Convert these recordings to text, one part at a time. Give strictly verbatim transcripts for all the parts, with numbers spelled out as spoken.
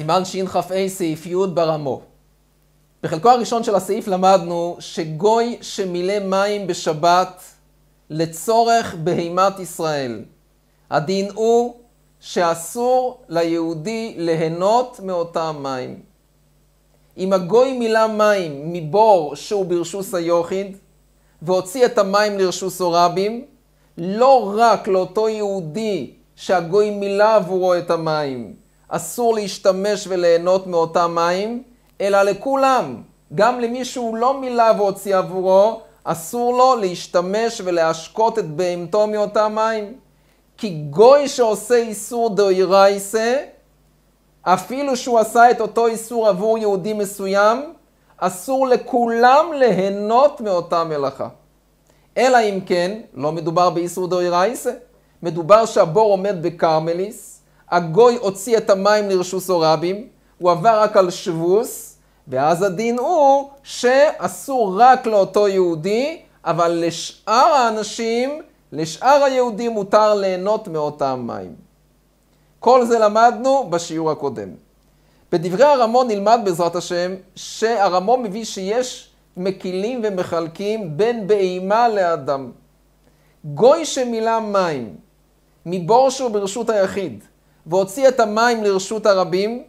סימן שכ"ה סעיף י' ברמו. בחלקו הראשון של הסעיף למדנו שגוי שמילא מים בשבת לצורך בהימת ישראל. הדין הוא שאסור ליהודי ליהנות מאותם מים. אם הגוי מילא מים מבור שהוא ברשוס היוחיד והוציא את המים לרשוס הרבים, לא רק לאותו יהודי שהגוי מילא עבורו את המים אסור להשתמש וליהנות מאותם מים, אלא לכולם, גם למי שהוא לא מילא והוציא עבורו, אסור לו להשתמש ולהשקות את בהמתו מאותם מים. כי גוי שעושה איסור דאורייתא, אפילו שהוא עשה את אותו איסור עבור יהודי מסוים, אסור לכולם ליהנות מאותה מלאכה. אלא אם כן, לא מדובר באיסור דאורייתא, מדובר שהבור עומד בקרמליס, הגוי הוציא את המים לרשוס הרבים, הוא עבר רק על שבוס, ואז הדין הוא שאסור רק לאותו יהודי, אבל לשאר האנשים, לשאר היהודים מותר ליהנות מאותם מים. כל זה למדנו בשיעור הקודם. בדברי הרמו נלמד בעזרת השם שהרמו מביא שיש מקילים ומחלקים בין בהמה לאדם. גוי שמילא מים מבור שהוא ברשות היחיד והוציא את המים לרשות הרבים,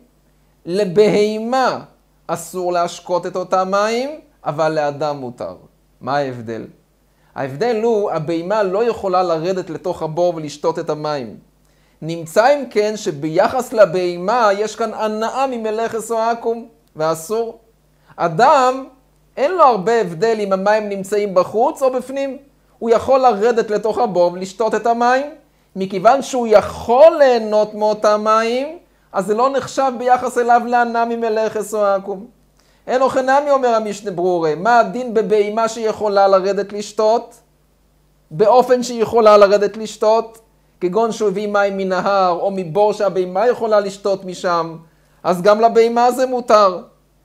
לבהמה אסור להשקות את אותם מים, אבל לאדם מותר. מה ההבדל? ההבדל הוא, הבהמה לא יכולה לרדת לתוך הבור ולשתות את המים. נמצא אם כן שביחס לבהמה יש כאן הנאה ממלאכס או עקום, ואסור. אדם אין לו הרבה הבדל אם המים נמצאים בחוץ או בפנים. הוא יכול לרדת לתוך הבור ולשתות את המים. מכיוון שהוא יכול ליהנות מאותם מים, אז זה לא נחשב ביחס אליו להנאה ממלאכס או עקום. אין אוכנמי, אומר המשנה ברורה, מה הדין בבהמה שיכולה לרדת לשתות? באופן שהיא יכולה לרדת לשתות, כגון שהוא הביא מים מנהר או מבור שהבהמה יכולה לשתות משם, אז גם לבהמה זה מותר.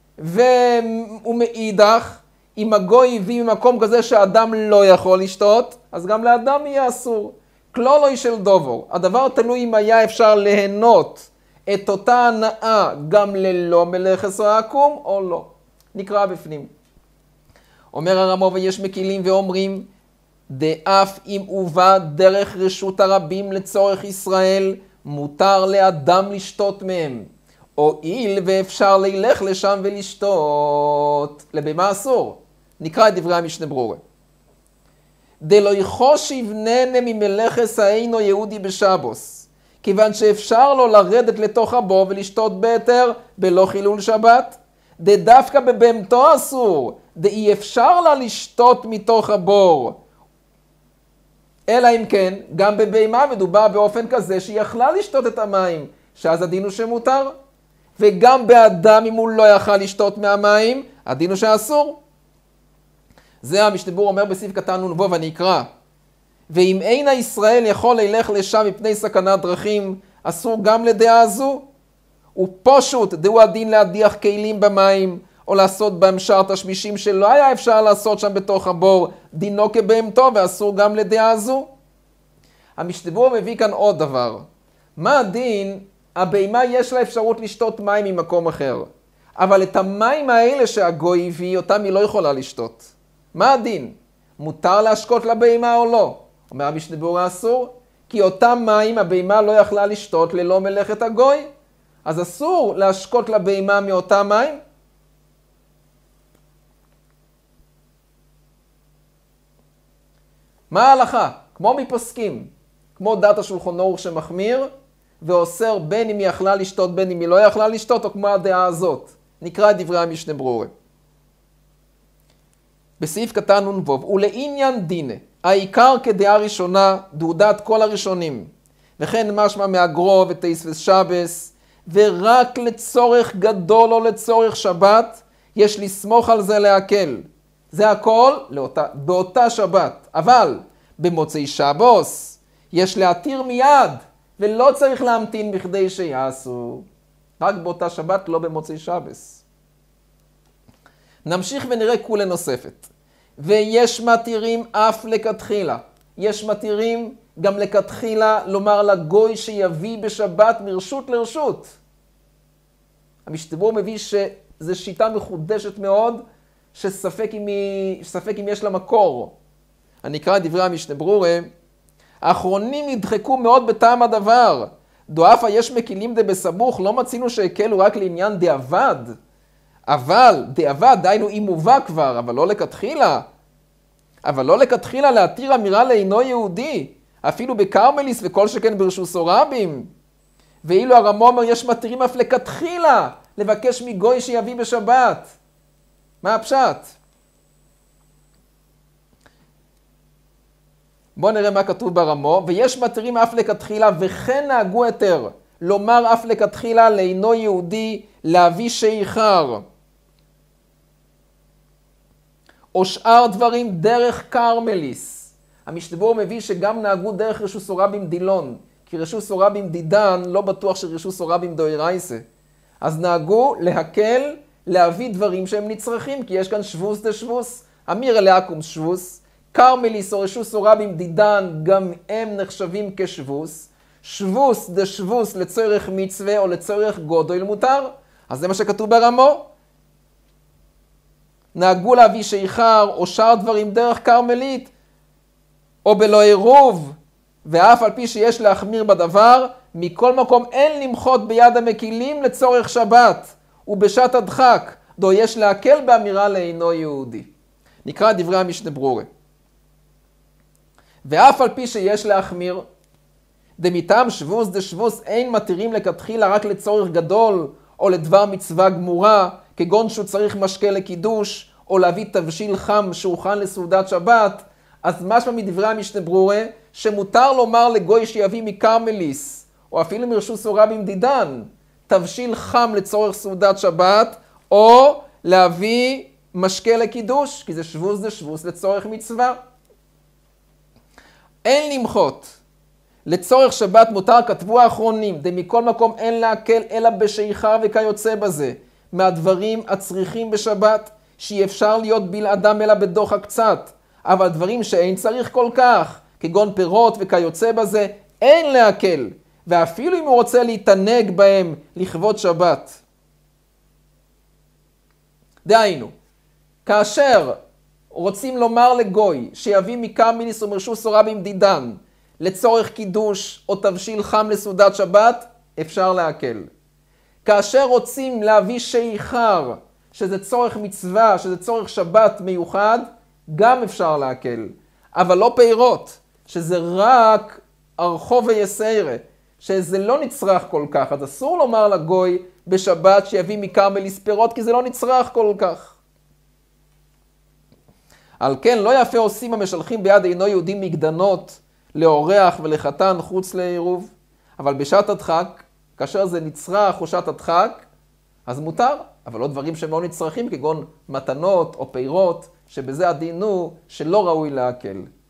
ומאידך, אם הגוי הביא ממקום כזה שהאדם לא יכול לשתות, אז גם לאדם יהיה אסור. כלולוי של דובור, הדבר תלוי אם היה אפשר ליהנות את אותה הנאה גם ללא מלאכס או עקום או לא. נקרא בפנים. אומר הרמו, ויש מקילים ואומרים, דאף אם הובא דרך רשות הרבים לצורך ישראל, מותר לאדם לשתות מהם. הואיל ואפשר ללך לשם ולשתות. לבמה אסור. נקרא את דברי המשנה ברורה. דלא יחושיב נהנה ממלאכס האינו יהודי בשבוס, כיוון שאפשר לו לרדת לתוך הבור ולשתות בהיתר בלא חילול שבת, דווקא בבהמתו אסור, דאי אפשר לה לשתות מתוך הבור. אלא אם כן, גם בבהמה מדובר באופן כזה שהיא יכלה לשתות את המים, שאז הדין הוא שמותר. וגם באדם אם הוא לא יכל לשתות מהמים, הדין הוא שאסור. זה המשנה ברורה אומר בסעיף קטן נ"ו, ואני אקרא. ואם אין הישראל יכול ללך לשם מפני סכנת דרכים, אסור גם לדעה זו. ופשוט דהו הדין להדיח כלים במים, או לעשות בהם שאר תשמישים שלא היה אפשר לעשות שם בתוך הבור, דינו כבהמתו, ואסור גם לדעה זו. המשנה ברורה מביא כאן עוד דבר. מה הדין? הבהמה יש לה אפשרות לשתות מים ממקום אחר. אבל את המים האלה שהגוי הביא, אותם היא לא יכולה לשתות. מה הדין? מותר להשקות לבהמה או לא? אומר המשנה ברורה אסור, כי אותם מים הבהמה לא יכלה לשתות ללא מלאכת הגוי. אז אסור להשקות לבהמה מאותם מים. מה ההלכה? כמו מפוסקים, כמו דת השולחן ערוך שמחמיר ואוסר בין אם היא יכלה לשתות בין אם היא לא יכלה לשתות, או כמו הדעה הזאת. נקרא את דברי המשנה ברורה. בסעיף קטן נ"ו, ולעניין דינה, העיקר כדעה ראשונה, דעודת כל הראשונים, וכן משמע מהגרו ותייספס שבס, ורק לצורך גדול או לצורך שבת, יש לסמוך על זה להקל. זה הכל לאותה, באותה שבת. אבל במוצאי שבוס יש להתיר מיד, ולא צריך להמתין בכדי שיעשו. רק באותה שבת, לא במוצאי שבס. נמשיך ונראה כולה נוספת. ויש מתירים אף לכתחילה. יש מתירים גם לכתחילה לומר לגוי שיביא בשבת מרשות לרשות. המשתברור מביא שזו שיטה מחודשת מאוד, שספק אם, היא, ספק אם יש לה מקור. אני אקרא את דברי המשתברור. האחרונים נדחקו מאוד בטעם הדבר. דואפה יש מקילים דה בסבוך, לא מצינו שהקלו רק לעניין דאבד. אבל דאבד, דיינו אם מובא כבר, אבל לא לכתחילה. אבל לא לכתחילה להתיר אמירה לאינו יהודי, אפילו בקרמליס וכל שכן ברשוסו רבים. ואילו הרמו אומר יש מתירים אף לכתחילה לבקש מגוי שיביא בשבת. מה הפשט? בואו נראה מה כתוב ברמו. ויש מתירים אף לכתחילה וכן נהגו יותר לומר אף לכתחילה לאינו יהודי להביא שיכר. או שאר דברים דרך קרמליס. המשתברור מביא שגם נהגו דרך רשוסו רבים דילון. כי רשוסו רבים דידן לא בטוח שרשוסו רבים דוירייסה. אז נהגו להקל להביא דברים שהם נצרכים, כי יש כאן שבוס דה שבוס. אמיר אלאקום שבוס. קרמליס או רשוסו רבים דידן גם הם נחשבים כשבוס. שבוס דה שבוס לצורך מצווה או לצורך גודל מותר. אז זה מה שכתוב ברמו. נהגו להביא שיכר או שאר דברים דרך קרמלית, או בלא עירוב, ואף על פי שיש להחמיר בדבר, מכל מקום אין למחות ביד המקילים לצורך שבת, ובשעת הדחק, דו יש להקל באמירה לאינו יהודי. נקרא דברי המשתברור. ואף על פי שיש להחמיר, דמיתם שבוס דשבוס אין מתירים לכתחילה רק לצורך גדול, או לדבר מצווה גמורה, כגון שהוא צריך משקה לקידוש, או להביא תבשיל חם שהוכן לסעודת שבת, אז משמע מדברי המשתברור שמותר לומר לגוי שיביא מקרמליס, או אפילו מרשוסו רבים דידן, תבשיל חם לצורך סעודת שבת, או להביא משקה לקידוש, כי זה שבוס זה שבוס לצורך מצווה. אין למחות. לצורך שבת מותר כתבו האחרונים, דמכל מקום אין להקל אלא בשיכר וכיוצא בזה, מהדברים הצריכים בשבת, שאי אפשר להיות בלעדם אלא בדוחק קצת, אבל דברים שאין צריך כל כך, כגון פירות וכיוצא בזה, אין להקל, ואפילו אם הוא רוצה להתענג בהם לכבוד שבת. דהיינו, כאשר רוצים לומר לגוי שיביא מקרמליס או מרשוסו רבים דידן, לצורך קידוש או תבשיל חם לסעודת שבת, אפשר להקל. כאשר רוצים להביא שיכר, שזה צורך מצווה, שזה צורך שבת מיוחד, גם אפשר להקל. אבל לא פירות, שזה רק ארחו ויסיירה, שזה לא נצרך כל כך. אז אסור לומר לגוי בשבת שיביא מקרמליס פירות, כי זה לא נצרך כל כך. על כן לא יפה עושים המשלחים ביד אינו יהודי מגדנות לאורח ולחתן חוץ לעירוב, אבל בשעת הדחק, כאשר זה נצרך או שעת הדחק, אז מותר, אבל לא דברים שהם לא נצרכים, כגון מתנות או פירות, שבזה הדין הוא שלא ראוי להקל.